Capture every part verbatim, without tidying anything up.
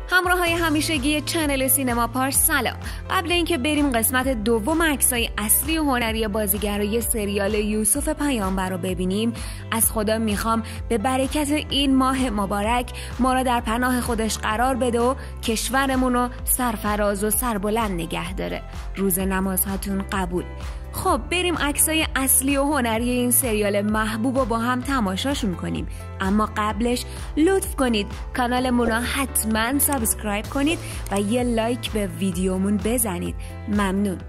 همراه های همیشگی چنل سینما پارس سلام. قبل اینکه بریم قسمت دوم عکسای اصلی و هنری بازیگرای سریال یوسف پیامبر رو ببینیم، از خدا میخوام به برکت این ماه مبارک ما را در پناه خودش قرار بده و کشورمون رو سرفراز و سربلند نگه داره. روز نمازهاتون قبول. خب بریم عکسای اصلی و هنری این سریال محبوب رو با هم تماشاشون کنیم، اما قبلش لطف کنید کانالمون رو حتما سابسکرایب کنید و یه لایک به ویدیومون بزنید. ممنون.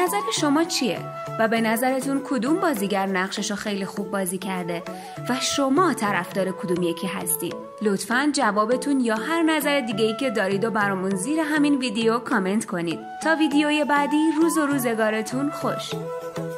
نظر شما چیه؟ و به نظرتون کدوم بازیگر نقششو خیلی خوب بازی کرده و شما طرفدار کدوم یکی هستید؟ لطفاً جوابتون یا هر نظر دیگه‌ای که دارید و برامون زیر همین ویدیو کامنت کنید. تا ویدیوی بعدی روز و روزگارتون خوش.